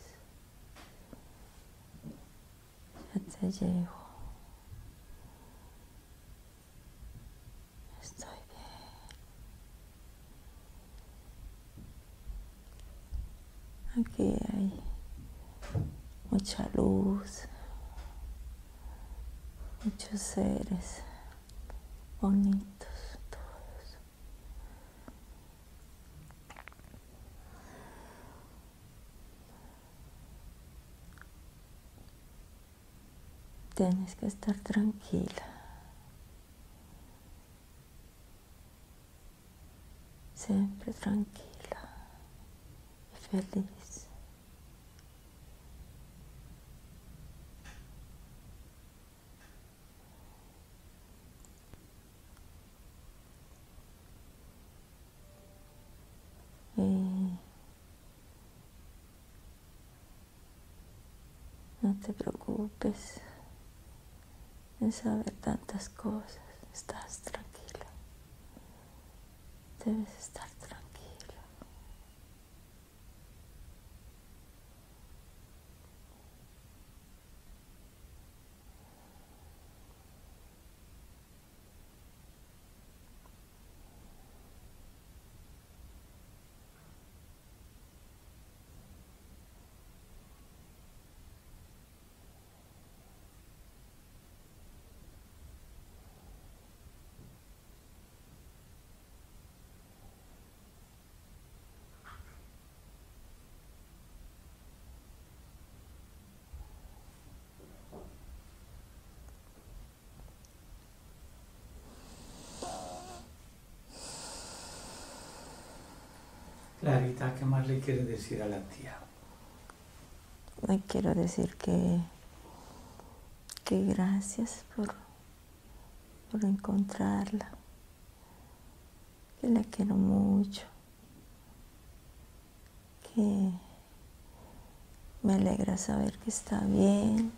Yo te llevo. Estoy bien. Aquí hay mucha luz, muchos seres bonitos todos. Tienes que estar tranquila. Siempre tranquila y feliz. Y no te preocupes en saber tantas cosas. Estás tranquila. Debes estar tranquila. Clarita, ¿qué más le quiere decir a la tía? Le quiero decir que, que gracias por, por encontrarla, que la quiero mucho, que me alegra saber que está bien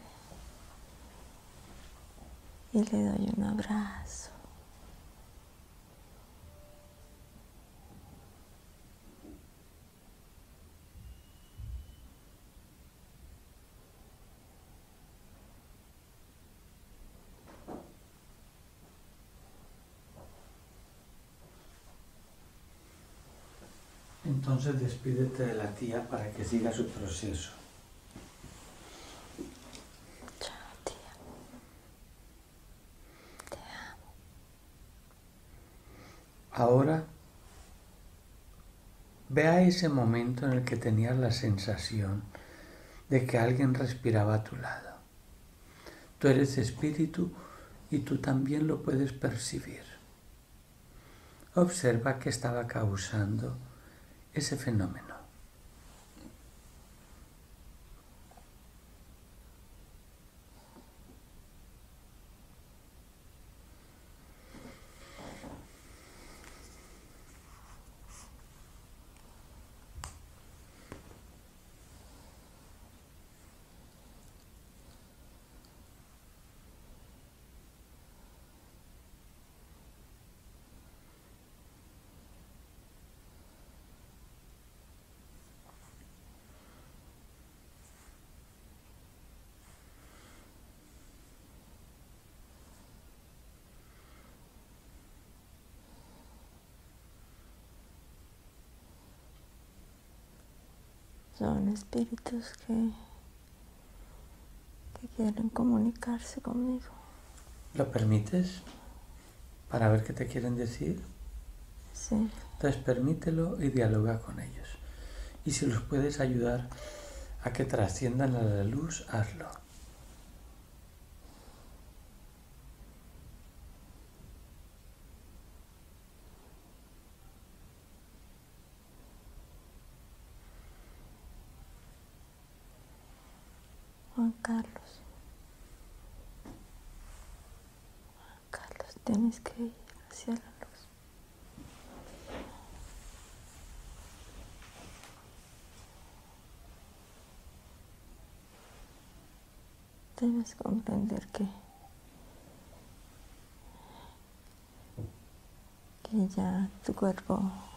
y le doy un abrazo. Entonces despídete de la tía para que siga su proceso. Chao, tía. Te amo. Ahora, vea ese momento en el que tenías la sensación de que alguien respiraba a tu lado. Tú eres espíritu y tú también lo puedes percibir. Observa qué estaba causando ese fenómeno. Son espíritus que, que quieren comunicarse conmigo. ¿Lo permites? Para ver qué te quieren decir. Sí. Entonces permítelo y dialoga con ellos. Y si los puedes ayudar a que trasciendan a la luz, hazlo. Juan Carlos. Juan Carlos, tienes que ir hacia la luz. Debes comprender que, que ya tu cuerpo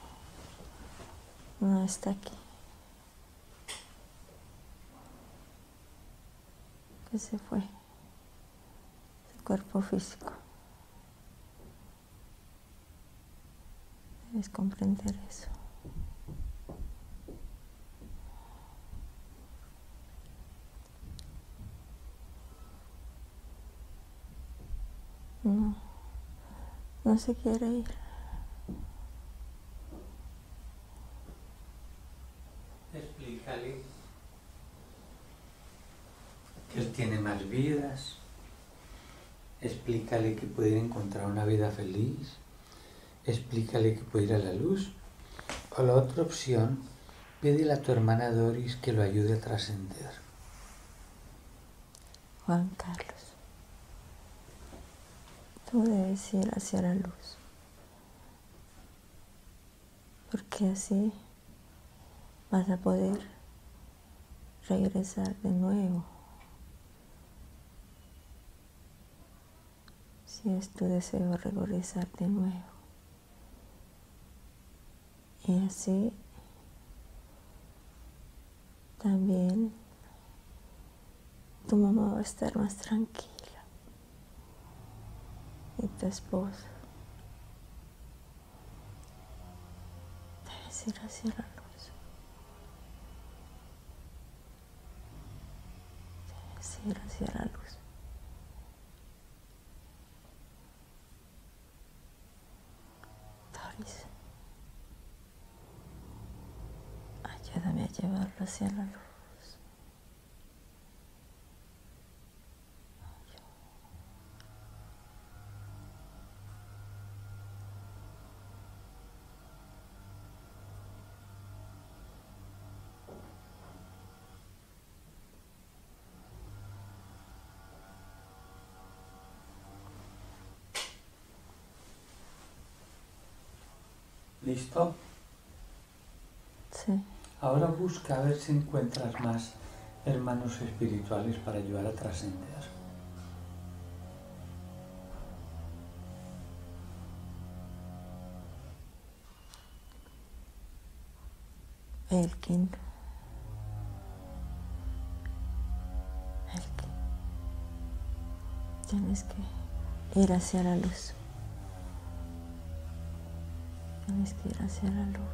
no está aquí. Que se fue tu cuerpo físico. Debes comprender eso. No, no se quiere ir. Explícale que él tiene más vidas. Explícale que puede encontrar una vida feliz. Explícale que puede ir a la luz. O la otra opción, pídele a tu hermana Doris que lo ayude a trascender. Juan Carlos, tú debes ir hacia la luz, porque así vas a poder regresar de nuevo, si es tu deseo regresar de nuevo. Y así también tu mamá va a estar más tranquila y tu esposa. Debes ir hacia la luz. Debes ir hacia la luz. Doris, ayúdame a llevarlo hacia la luz. ¿Listo? Sí. Ahora busca a ver si encuentras más hermanos espirituales para ayudar a trascender. Elkin. Elkin. Tienes que ir hacia la luz. Tienes que ir hacia la luz.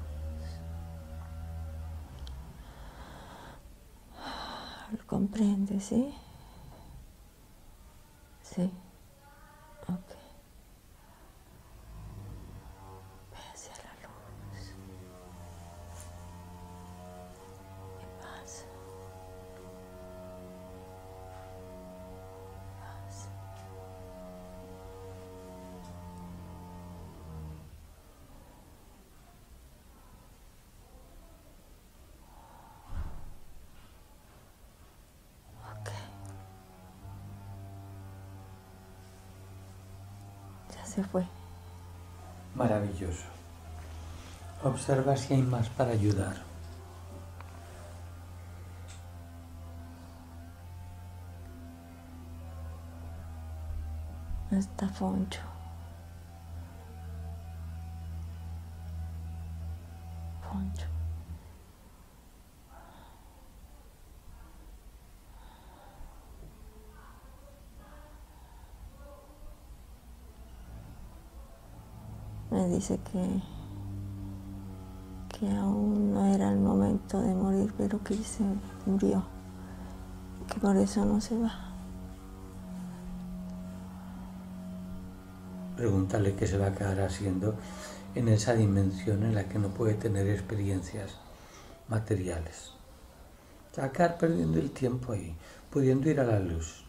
¿Lo comprendes, sí? Sí. Ok. Ve hacia la luz. ¿Qué pasa? ¿Qué pasa? Ok. Ya se fue. Maravilloso. Observa si hay más para ayudar. Está Foncho. Foncho. Me dice que, que aún no era el momento de morir, pero que se murió, que por eso no se va. Pregúntale qué se va a quedar haciendo en esa dimensión en la que no puede tener experiencias materiales. Se va a quedar perdiendo el tiempo ahí, pudiendo ir a la luz.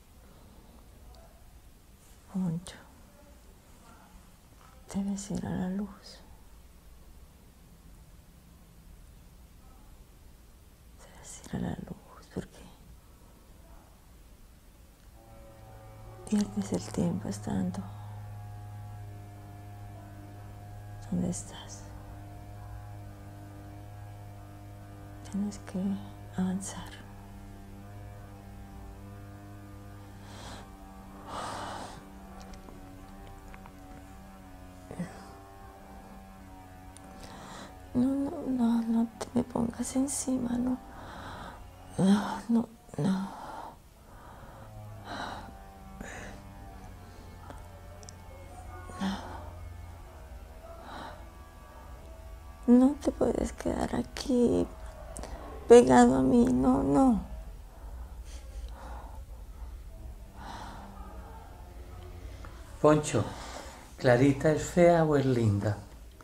Foncho, debes ir a la luz. Debes ir a la luz porque pierdes el tiempo estando donde estás. Tienes que avanzar. No, no, no, no te me pongas encima, no. No, no, no. No te puedes quedar aquí pegado a mí, no, no. Poncho, ¿Clarita es fea o es linda?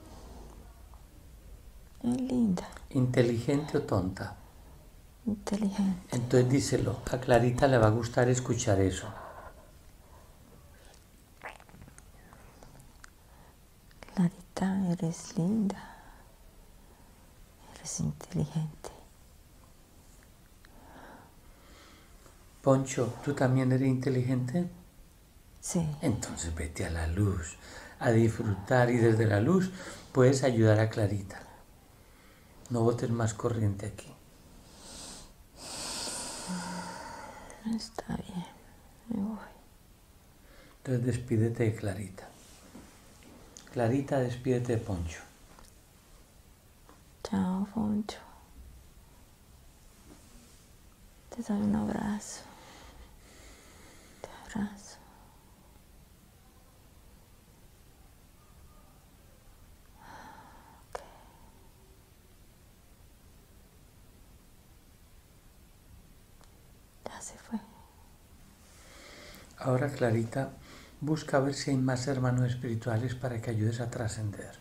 Es linda, ¿Inteligente o tonta? inteligente. Entonces díselo, a Clarita le va a gustar escuchar eso. Clarita, eres linda. Eres inteligente. Poncho, ¿tú también eres inteligente? Sí. Entonces vete a la luz, a disfrutar y desde la luz puedes ayudar a Clarita. No botes más corriente aquí. Está bien, me voy. Entonces despídete de Clarita. Clarita, despídete de Poncho. Chao, Foncho. Te doy un abrazo. Te abrazo. Ok. Ya se fue. Ahora, Clarita, busca ver si hay más hermanos espirituales para que ayudes a trascender.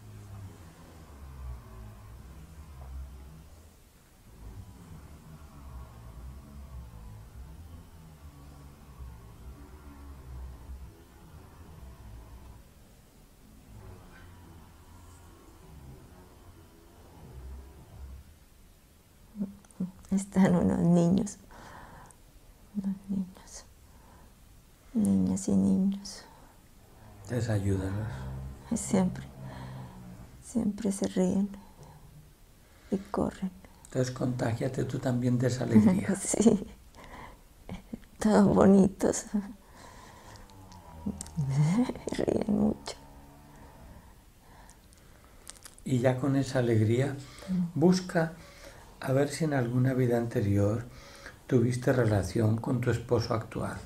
Están unos niños. Unos niños. Niñas y niños. Desayúdalos. Siempre, siempre se ríen y corren. Entonces contágiate tú también de esa alegría. Sí, todos bonitos. Ríen mucho. Y ya con esa alegría, busca a ver si en alguna vida anterior tuviste relación con tu esposo actual.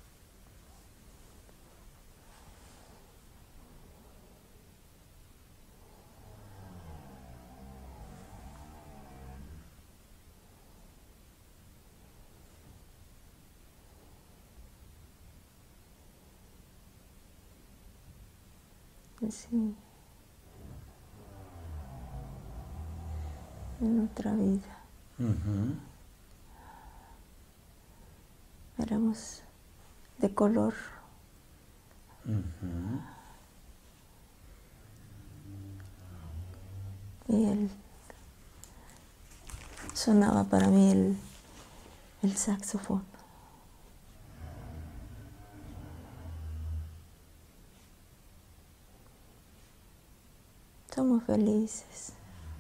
Sí. En otra vida. Uh-huh. Éramos de color. Uh-huh. Y él sonaba para mí el, el saxofón. Somos felices.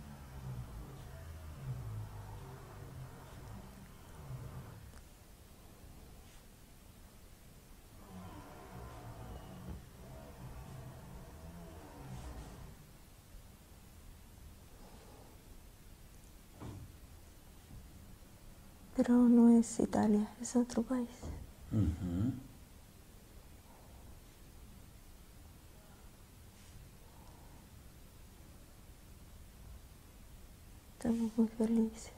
Pero no es Italia, es otro país. Uh-huh. Estamos muy felices.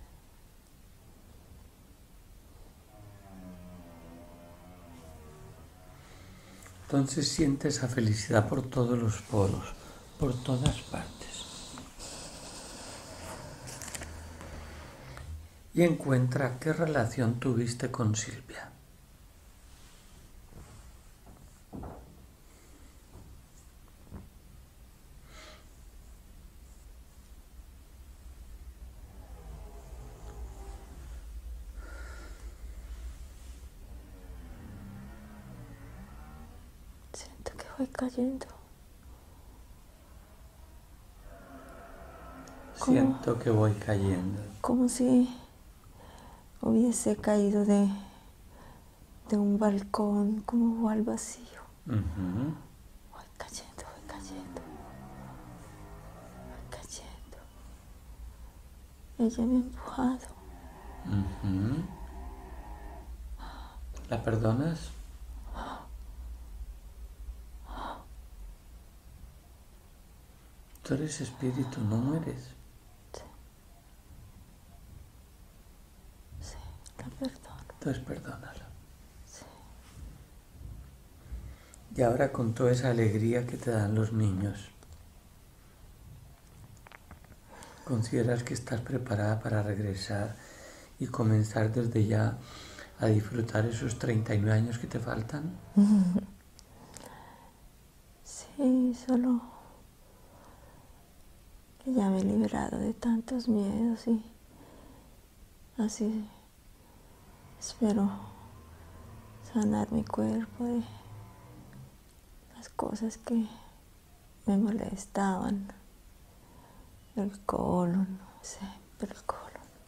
Entonces siente esa felicidad por todos los poros, por todas partes. Y encuentra qué relación tuviste con Silvia. Siento que voy cayendo. Siento que voy cayendo. Como si hubiese caído de, de un balcón, como al vacío. Uh-huh. Voy cayendo, voy cayendo. Voy cayendo. Ella me ha empujado. Uh-huh. ¿La perdonas? Tú eres espíritu, no mueres. Sí, la perdono. Entonces perdónala. Sí. Y ahora con toda esa alegría que te dan los niños, ¿consideras que estás preparada para regresar y comenzar desde ya a disfrutar esos treinta y nueve años que te faltan? Sí, solo que ya me he liberado de tantos miedos y así espero sanar mi cuerpo de las cosas que me molestaban, el colon, siempre el colon.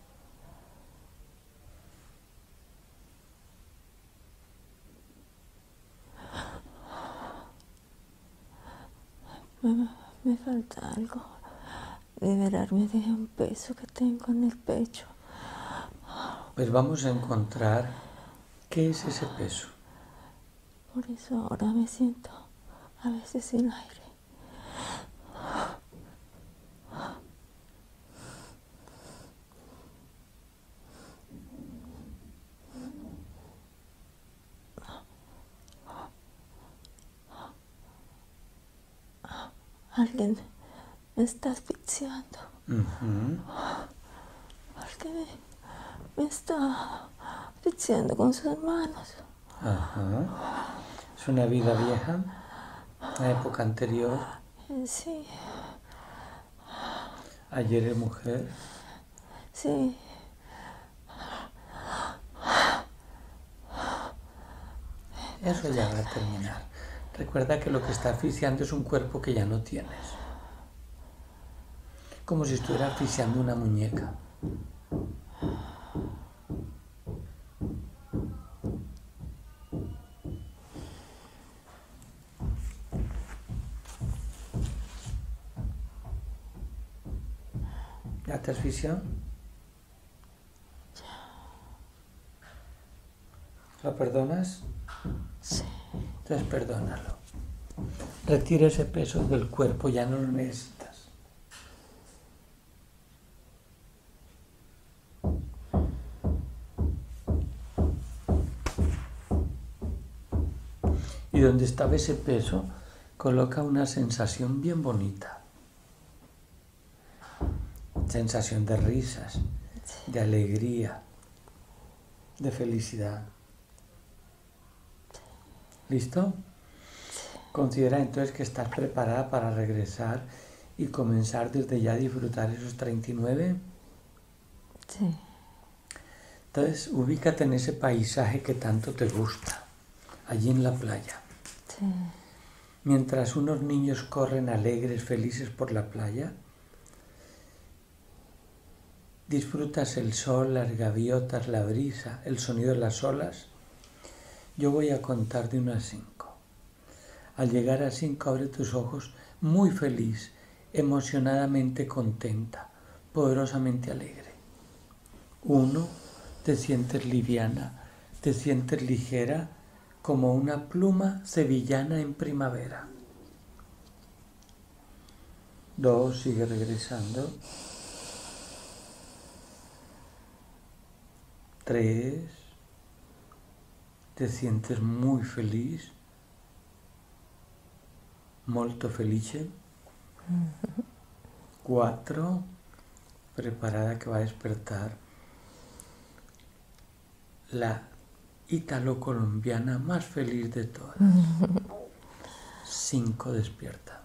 Me, me falta algo, liberarme de un peso que tengo en el pecho. Pues vamos a encontrar qué es ese peso. Por eso ahora me siento a veces sin aire. Alguien me está asfixiando. Uh-huh. Alguien me, me está asfixiando con sus manos. Ajá. ¿Es una vida vieja? ¿Una época anterior? Eh, Sí, ¿Ayer eres mujer? sí. Eso ya va a terminar. Recuerda que lo que está asfixiando es un cuerpo que ya no tienes. como si estuviera asfixiando una muñeca. ¿Ya te asfixió? ¿Lo perdonas? Sí. Entonces perdónalo. Retira ese peso del cuerpo, ya no lo necesitas. Y donde estaba ese peso, coloca una sensación bien bonita. Sensación de risas, de alegría, de felicidad. ¿Listo? Considera entonces que estás preparada para regresar y comenzar desde ya a disfrutar esos treinta y nueve. Sí. Entonces, ubícate en ese paisaje que tanto te gusta, allí en la playa. Sí. Mientras unos niños corren alegres, felices por la playa, disfrutas el sol, las gaviotas, la brisa, el sonido de las olas. Yo voy a contar de uno a cinco. Al llegar a cinco, abre tus ojos muy feliz, emocionadamente contenta, poderosamente alegre. Uno, te sientes liviana, te sientes ligera como una pluma sevillana en primavera. Dos, sigue regresando. Tres, te sientes muy feliz, molto felice. Cuatro, preparada que va a despertar la ítalo-colombiana más feliz de todas. Cinco, despierta.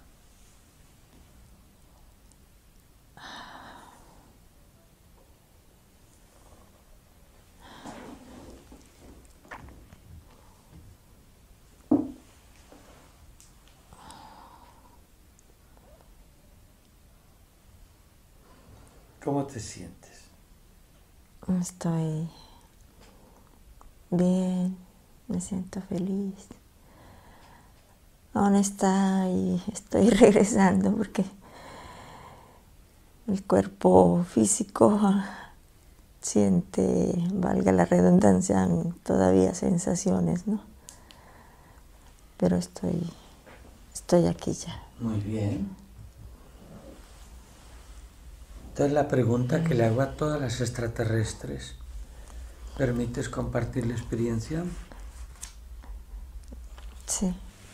¿Cómo te sientes? Estoy bien, me siento feliz. Aún está y estoy regresando porque el cuerpo físico siente, valga la redundancia, todavía sensaciones, ¿no? Pero estoy, estoy aquí ya. Muy bien. Entonces la pregunta que le hago a todas las extraterrestres, ¿permites compartir la experiencia? Sí.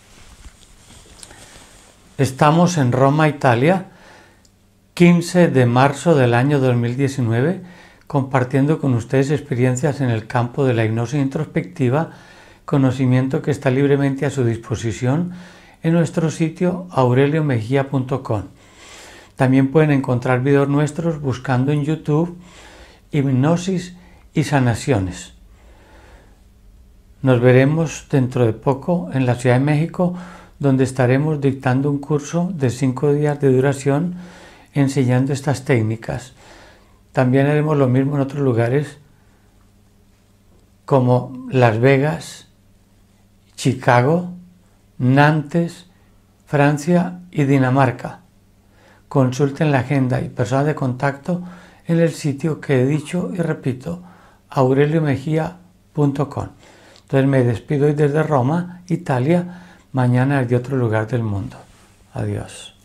Estamos en Roma, Italia, quince de marzo del año dos mil diecinueve, compartiendo con ustedes experiencias en el campo de la hipnosis introspectiva, conocimiento que está libremente a su disposición en nuestro sitio aurelio mejía punto com. También pueden encontrar videos nuestros buscando en YouTube Hipnosis y Sanaciones. Nos veremos dentro de poco en la Ciudad de México, donde estaremos dictando un curso de cinco días de duración enseñando estas técnicas. También haremos lo mismo en otros lugares como Las Vegas, Chicago, Nantes, Francia y Dinamarca. Consulten la agenda y personas de contacto en el sitio que he dicho y repito, aurelio mejía punto com. Entonces me despido hoy desde Roma, Italia, mañana desde otro lugar del mundo. Adiós.